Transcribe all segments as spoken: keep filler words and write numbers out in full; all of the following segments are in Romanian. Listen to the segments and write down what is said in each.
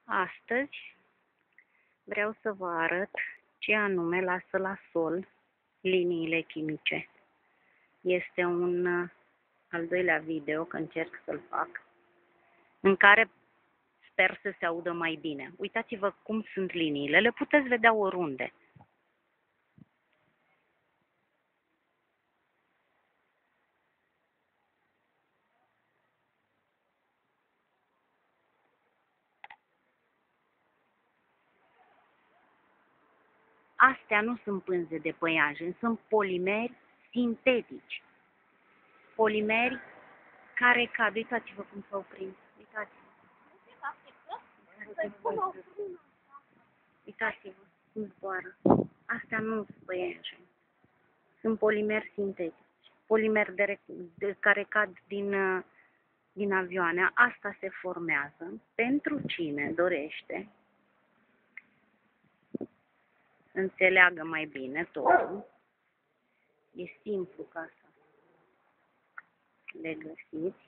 Astăzi vreau să vă arăt ce anume lasă la sol liniile chimice. Este un al doilea video, că încerc să-l fac, în care sper să se audă mai bine. Uitați-vă cum sunt liniile, le puteți vedea oriunde. Astea nu sunt pânze de păianjen, sunt polimeri sintetici. Polimeri care cad. Uitați-vă cum s-au prins. Uitați-vă. Uitați-vă cum zboară. Astea nu sunt păianjeni. Sunt polimeri sintetici. Polimeri de, de, care cad din, din avioane. Asta se formează pentru cine dorește înțeleagă mai bine totul. E simplu ca să le găsiți.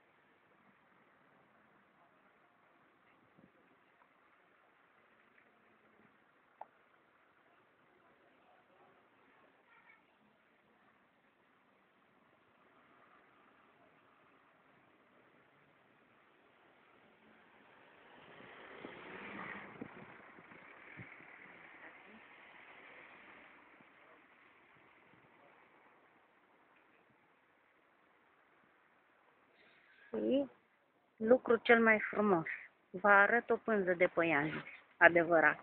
Și lucru cel mai frumos. Vă arăt o pânză de păianjen adevărat.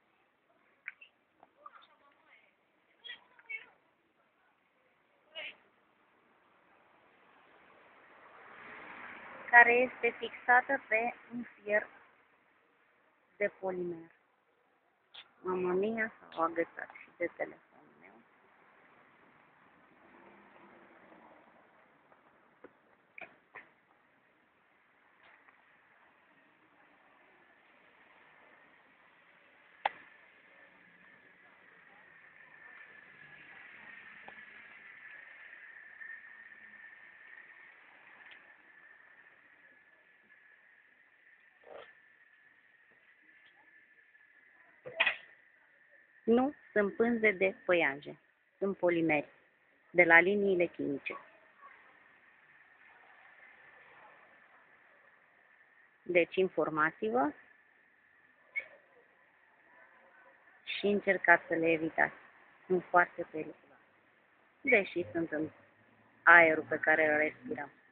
Care este fixată pe un fier de polimer. Mama mia, s-au agățat și de telefonul meu. Nu sunt pânze de păianjen, sunt polimeri de la liniile chimice. Deci informați-vă și încercați să le evitați. Sunt foarte periculoase, deși sunt în aerul pe care îl respirăm.